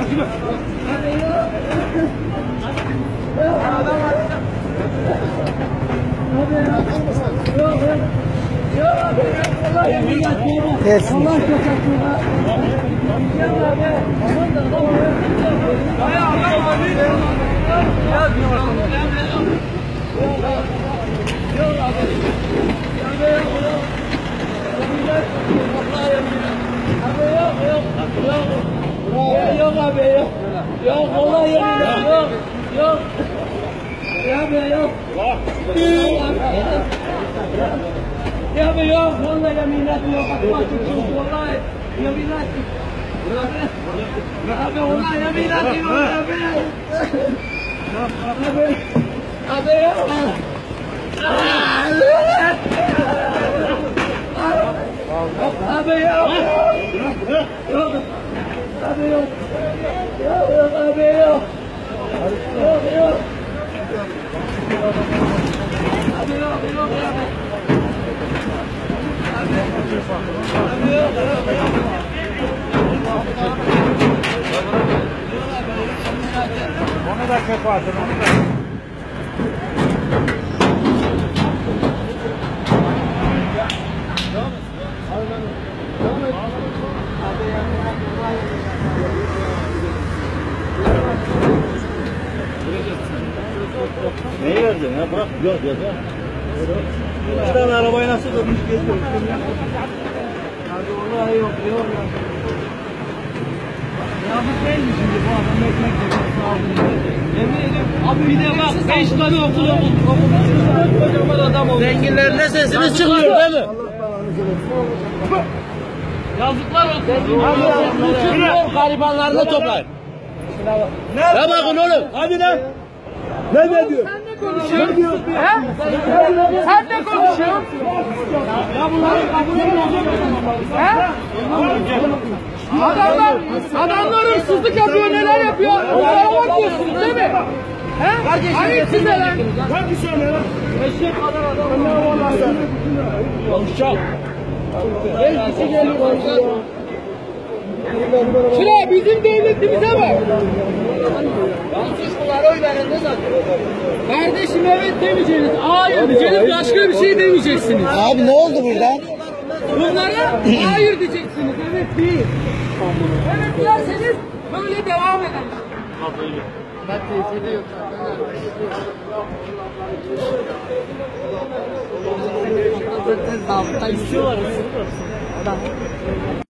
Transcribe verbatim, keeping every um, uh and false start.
Kesin. Yok abi yok. Yok vallahi yemin yok. Yok. Ya be yok. Ya be yok. Vallahi yeminat yok. Atma tutun vallahi. Yeminat. Abi vallahi yeminat yok abi. Abi. Abi yok. Abi yok. Yok. Abi yok. Yok yok abi yok. Yok yok. Abi yok yok abi. Abi yok yok. Onu da kapatın, onu da. Neyi vereceksin ya? Bırak yok yok ya. İki tane arabayı nasıl dönmüş geziyor? Abi vallahi yok yok ya. Ya bu değil mi şimdi bu adam ekmek yemek yemin ediyorum. Abi bir de bak beş tane okul okul. Kocaman adam oldu. Zenginlerin ne sesiniz çıkmıyor değil mi? Yazıklar olsun. Çıkıyor garibanlarını toplayın. Ne bakın oğlum? Hadi lan. Ne ne diyor? Sen ne konuşuyorsun? He? Sen ne konuşuyorsun? Ya bunları kabul ediyorsun. He? Adamlar, adamlar hırsızlık yapıyor, neler yapıyor? Onlara bakıyorsunuz değil mi? He? Ayıp size lan. Hangi söyle lan? Eşek kadar adam. Ne vallahi. Konuşacak. Beş kişi geliyor. Şuraya bizim devletimize bak. Yanlışlıklar oy verin ne zaten? Kardeşim evet demeyeceksiniz. Hayır diyeceksiniz. Başka bir şey demeyeceksiniz. Abi ne oldu burada? Bunlara hayır diyeceksiniz. Evet değil. Evet derseniz böyle devam edelim. Ben teyzede yok zaten. Zaten zabıta istiyorlar.